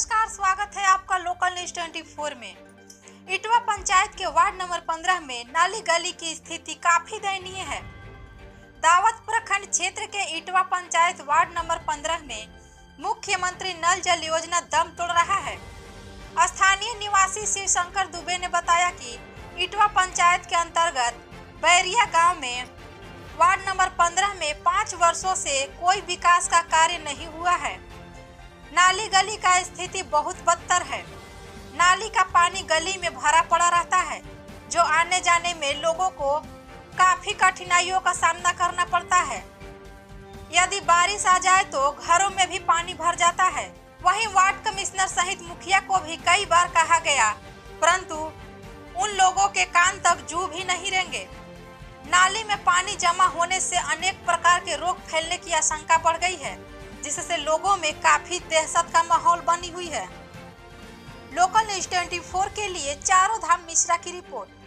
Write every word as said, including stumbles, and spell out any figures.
नमस्कार, स्वागत है आपका लोकल न्यूज चौबीस में। इटवा पंचायत के वार्ड नंबर पंद्रह में नाली गली की स्थिति काफी दयनीय है। दावत प्रखंड क्षेत्र के इटवा पंचायत वार्ड नंबर पंद्रह में मुख्यमंत्री नल जल योजना दम तोड़ रहा है। स्थानीय निवासी शिव शंकर दुबे ने बताया कि इटवा पंचायत के अंतर्गत बैरिया गांव में वार्ड नंबर पंद्रह में पाँच वर्षों से कोई विकास का कार्य नहीं हुआ है। नाली गली का स्थिति बहुत बदतर है। नाली का पानी गली में भरा पड़ा रहता है, जो आने जाने में लोगों को काफी कठिनाइयों का सामना करना पड़ता है। यदि बारिश आ जाए तो घरों में भी पानी भर जाता है। वहीं वार्ड कमिश्नर सहित मुखिया को भी कई बार कहा गया, परंतु उन लोगों के कान तक जू भी नहीं रेंगे। नाली में पानी जमा होने से अनेक प्रकार के रोग फैलने की आशंका बढ़ गई है, जिससे लोगों में काफी दहशत का माहौल बनी हुई है। लोकल न्यूज चौबीस के लिए चारों धाम मिश्रा की रिपोर्ट।